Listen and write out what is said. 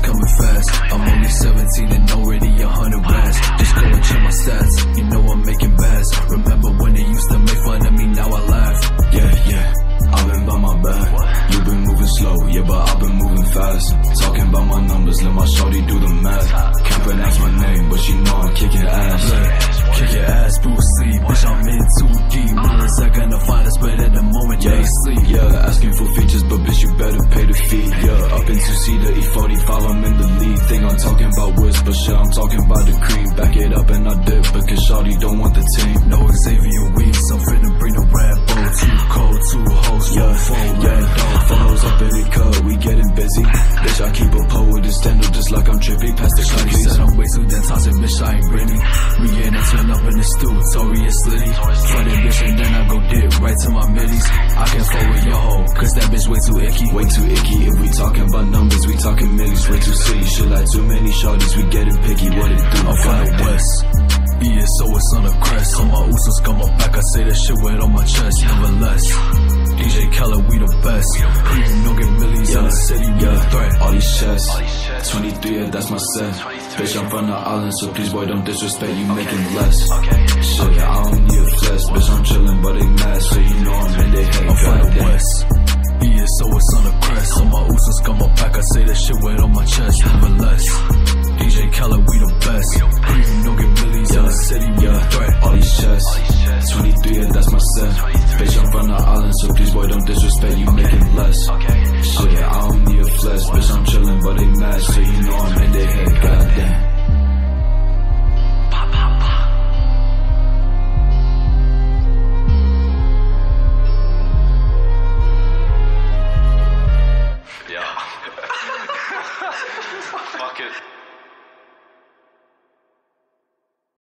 coming fast. I'm only 17 and already 100 bands. Just go and check my stats, you know I'm making bass. Remember when they used to make fun of me, now I laugh. Yeah, I've been by my bag. You've been moving slow, yeah, but I've been moving fast. Talking about my numbers, let my shorty do the math. Can't pronounce my name, but she know I'm kicking ass. Look, kick your ass, Bruce Lee. Bitch, I'm in too deep. Millions are gonna find us, but at the moment they sleep. Yeah, asking for features, but bitch, you better pay the fee. Yeah, up in 2-seater, E45, I'm in the lead. Think I'm talking about whiz, but shit, I'm talking about the cream. Back it up and I dip, because shorty don't want the team. No Xavier Weeks, I'm finna bring the Rambo. Too cold, too hoes, yeah, follows up in the cut, we getting busy. Bitch, I keep a pole with a stand up just like I'm trippy. Past the Shorty countries. said I'm way too damn toxic, bitch, I ain't Britney. We getting turn up in the stew, Tory and Slitty. For that bitch and then I go dip right to my middies. I can't fuck with your hoe, cause that bitch way too icky. Way too icky, if we talking about numbers, we talking millies. Way too silly, shit like too many shorties, we getting picky. What it do? I'm from the west, ESO it's on the crest. On my Usos got my back, I say that shit with on my chest. Nevertheless, DJ Khaled, we the best. Even don't get millies in the city, we the threat. All these chests, 23, yeah, that's my set. Bitch, I'm from the island, so please boy don't disrespect, you making less. Shit, I don't need a flex, bitch, I'm chillin', but they mad, so you know I'm in their head. I'm from the west, ESO it's on the crest. On my Usos got my back, I say that shit with on my chest. Nevertheless, DJ Khaled, we the best. Even don't get millies in the city, we the threat. All these chests, 23, yeah, that's my set. Bitch, I'm from the island, so please boy don't disrespect, you making less. Shit, I don't need a flex, bitch, I'm chillin', but they mad, so you know I'm in their head. Goddamn. Fuck it.